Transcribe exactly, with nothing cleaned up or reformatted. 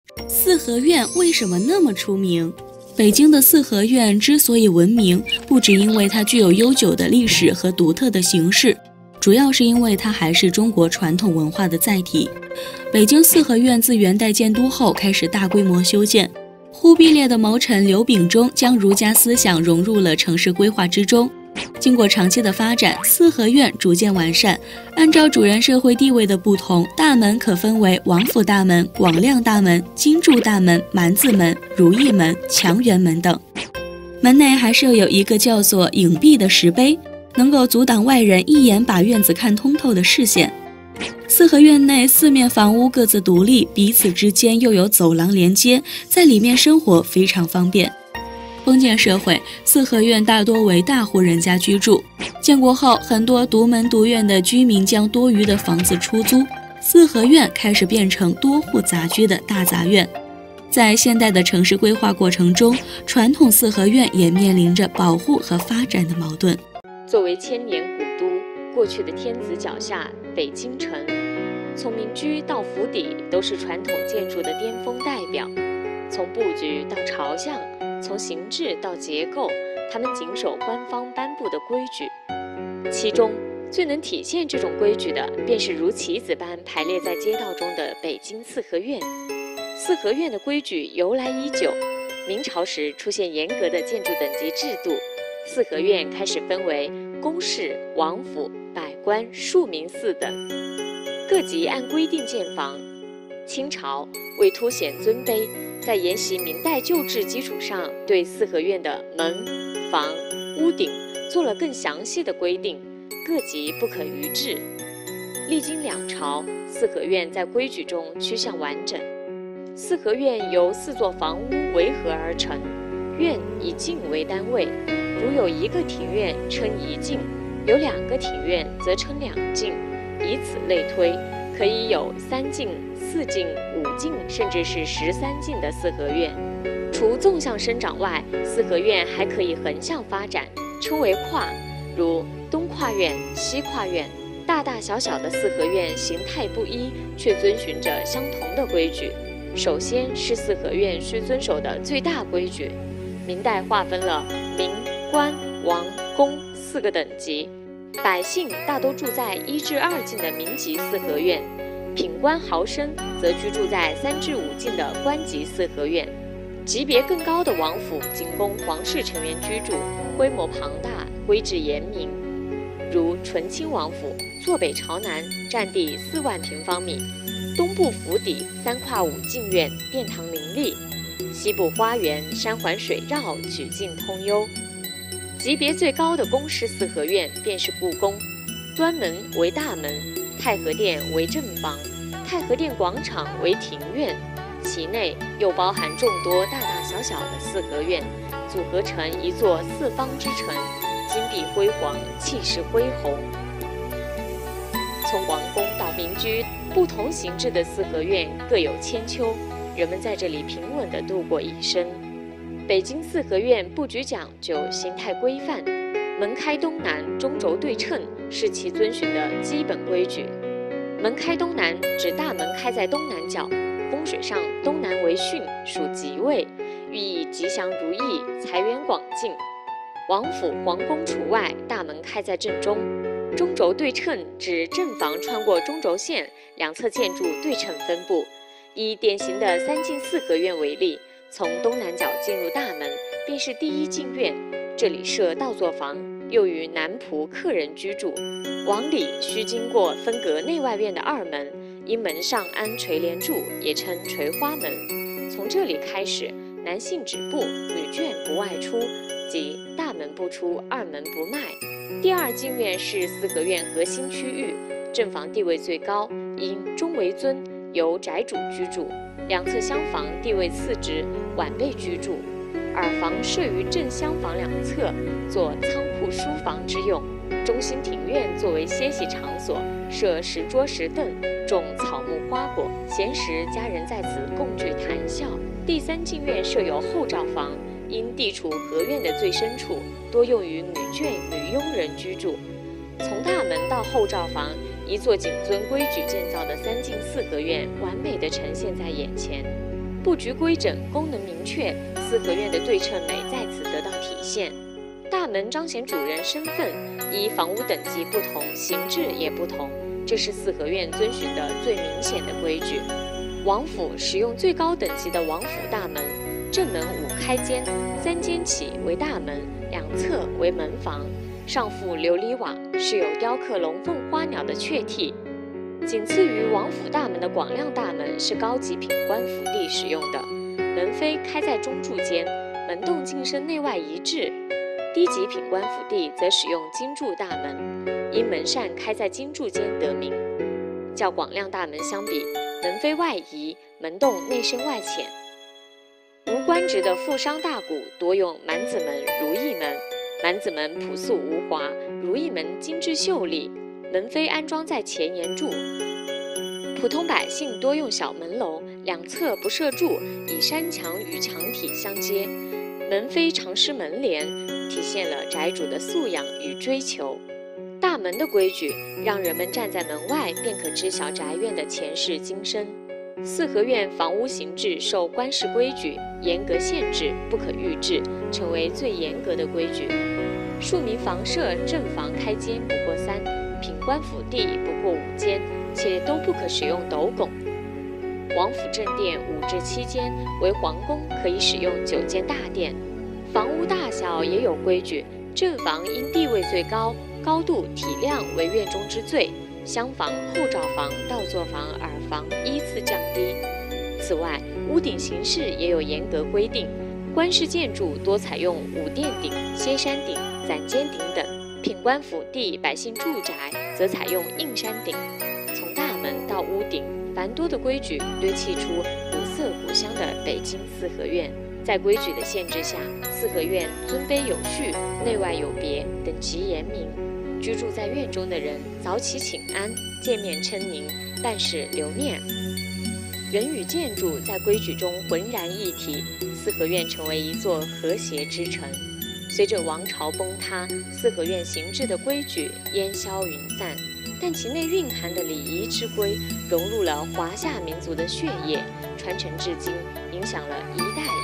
四合院为什么那么出名？北京的四合院之所以闻名，不只因为它具有悠久的历史和独特的形式，主要是因为它还是中国传统文化的载体。北京四合院自元代建都后开始大规模修建，忽必烈的谋臣刘秉忠将儒家思想融入了城市规划之中。经过长期的发展，四合院逐渐完善。按照主人社会地位的不同，大门可分为王府大门、广亮大门、金柱大门、蛮子门、如意门、强元门等。门内还设有一个叫做影壁的石碑，能够阻挡外人一眼把院子看通透的视线。四合院内四面房屋各自独立，彼此之间又有走廊连接，在里面生活非常方便。封建社会，四合院大多为大户人家居住。建国后，很多独门独院的居民将多余的房子出租，四合院开始变成多户杂居的大杂院。在现代的城市规划过程中，传统四合院也面临着保护和发展的矛盾。 作为千年古都，过去的天子脚下，北京城，从民居到府邸都是传统建筑的巅峰代表。从布局到朝向，从形制到结构，他们谨守官方颁布的规矩。其中最能体现这种规矩的，便是如棋子般排列在街道中的北京四合院。四合院的规矩由来已久，明朝时出现严格的建筑等级制度，四合院开始分为宫室、王府、百官、庶民四等，各级按规定建房。清朝为凸显尊卑，在沿袭明代旧制基础上，对四合院的门、房、屋顶做了更详细的规定，各级不可逾制。历经两朝，四合院在规矩中趋向完整。四合院由四座房屋围合而成，院以进为单位，如有一个庭院称一进，有两个庭院则称两进，以此类推，可以有三进、四进、五进，甚至是十三进的四合院。除纵向生长外，四合院还可以横向发展，称为跨，如东跨院、西跨院。大大小小的四合院形态不一，却遵循着相同的规矩。首先是四合院需遵守的最大规矩。明代划分了民、官、王、公四个等级，百姓大都住在一至二进的民级四合院，品官豪绅则居住在三至五进的官级四合院。级别更高的王府仅供皇室成员居住，规模庞大，规制严明。如醇亲王府，坐北朝南，占地四万平方米，东部府邸三跨五进院，殿堂林立；西部花园山环水绕，曲径通幽。级别最高的宫室四合院便是故宫，端门为大门，太和殿为正房，太和殿广场为庭院，其内又包含众多大大小小的四合院，组合成一座四方之城，金碧辉煌，气势恢宏。从王宫到民居，不同形制的四合院各有千秋，人们在这里平稳地度过一生。北京四合院布局讲究，形态规范，门开东南，中轴对称是其遵循的基本规矩。门开东南指大门开在东南角，风水上东南为巽，属吉位，寓意吉祥如意，财源广进。王府、皇宫除外，大门开在正中。中轴对称指正房穿过中轴线，两侧建筑对称分布。以典型的三进四合院为例，从东南角进入大门，便是第一进院，这里设倒座房，用于男仆客人居住。往里需经过分隔内外院的二门，因门上安垂帘柱，也称垂花门。从这里开始，男性止步，女眷不外出，即大门不出，二门不迈。第二进院是四合院核心区域，正房地位最高，因中为尊，由宅主居住，两侧厢房地位次之，晚辈居住。耳房设于正厢房两侧，作仓库书房之用。中心庭院作为歇息场所，设石桌石凳，种草木花果，闲时家人在此共聚谈笑。第三进院设有后罩房，因地处合院的最深处，多用于女眷、女佣人居住。从大门到后罩房，一座谨遵规矩建造的三进四合院，完美地呈现在眼前。 布局规整，功能明确，四合院的对称美在此得到体现。大门彰显主人身份，依房屋等级不同，形制也不同，这是四合院遵循的最明显的规矩。王府使用最高等级的王府大门，正门五开间，三间起为大门，两侧为门房，上附琉璃网，是有雕刻龙凤花鸟的雀替。仅次于王府大门的广亮大门是高级品官府地使用的，门扉开在中柱间，门洞进深内外一致。低级品官府地则使用金柱大门，因门扇开在金柱间得名。较广亮大门相比，门扉外移，门洞内深外浅。如官职的富商大贾多用满子门、如意门，满子门朴素无华，如意门精致秀丽，门扉安装在前檐柱。普通百姓多用小门楼，两侧不设柱，以山墙与墙体相接，门扉常施门帘，体现了宅主的素养与追求。大门的规矩，让人们站在门外便可知晓宅院的前世今生。四合院房屋形制受官式规矩严格限制，不可逾制，成为最严格的规矩。庶民房舍正房开间不过三，品官府地不过五间，且都不可使用斗拱。王府正殿五至七间，为皇宫可以使用九间大殿。房屋大小也有规矩，正房因地位最高，高度体量为院中之最，厢房、后照房、倒座房、耳房依次降低。此外，屋顶形式也有严格规定，官式建筑多采用五殿顶、歇山顶、攒尖顶等，品官府地百姓住宅则采用硬山顶。从大门到屋顶，繁多的规矩堆砌出古色古香的北京四合院。在规矩的限制下，四合院尊卑有序，内外有别，等级严明。居住在院中的人早起请安，见面称您，办事留面。人与建筑在规矩中浑然一体，四合院成为一座和谐之城。随着王朝崩塌，四合院形制的规矩烟消云散，但其内蕴含的礼仪之规融入了华夏民族的血液，传承至今，影响了一代